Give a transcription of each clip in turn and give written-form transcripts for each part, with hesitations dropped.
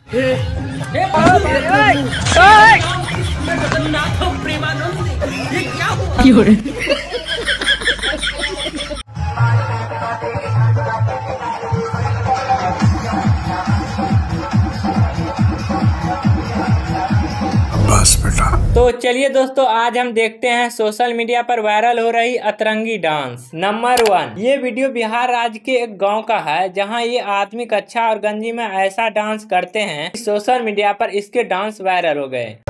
तो चलिए दोस्तों, आज हम देखते हैं सोशल मीडिया पर वायरल हो रही अतरंगी डांस। नंबर 1, ये वीडियो बिहार राज्य के एक गांव का है, जहां ये आदमी कच्छा और गंजी में ऐसा डांस करते हैं, सोशल मीडिया पर इसके डांस वायरल हो गए।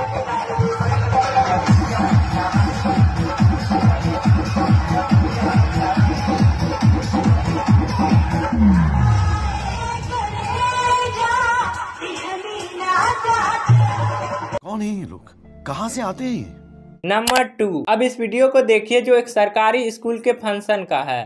कौन है ये लोग, कहाँ से आते हैं? नंबर 2, अब इस वीडियो को देखिए जो एक सरकारी स्कूल के फंक्शन का है।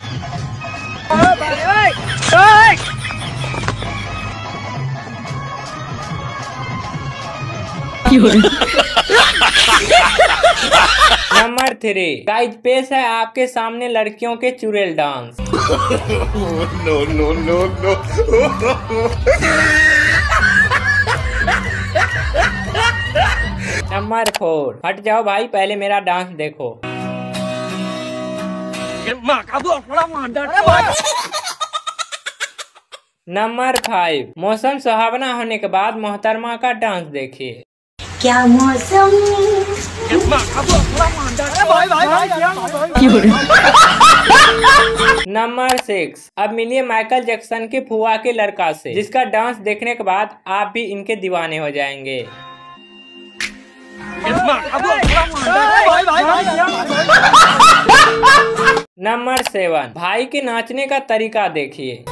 नंबर 3, गाइस पेश है आपके सामने लड़कियों के चुड़ैल dance. No no no no. Number 4, हट जाओ भाई, पहले मेरा डांस देखो। नंबर 5, मौसम सुहावना होने के बाद मोहतरमा का डांस देखिए। क्या मौसम। नंबर 6, अब मिलिए माइकल जैक्सन के फुआ के लड़का से, जिसका डांस देखने के बाद आप भी इनके दीवाने हो जाएंगे। नंबर 7, भाई के नाचने का तरीका देखिए।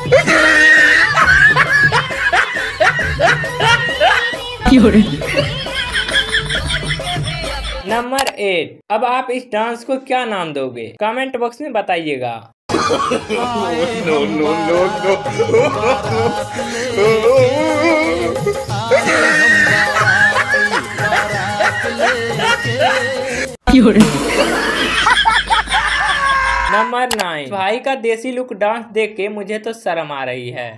नंबर 8, अब आप इस डांस को क्या नाम दोगे, कमेंट बॉक्स में बताइएगा। नो नो नो नंबर 9, भाई का देसी लुक डांस देख के मुझे तो शर्म आ रही है।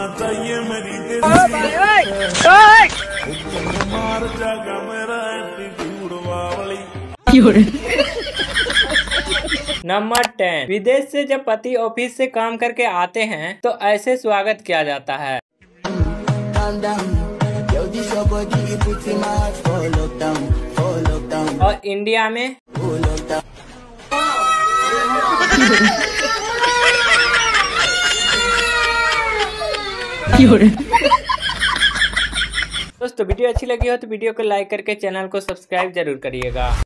नंबर 10, विदेश से जब पति ऑफिस से काम करके आते हैं तो ऐसे स्वागत किया जाता है। और इंडिया में दोस्तों वीडियो अच्छी लगी हो तो वीडियो को लाइक करके चैनल को सब्सक्राइब जरूर करिएगा।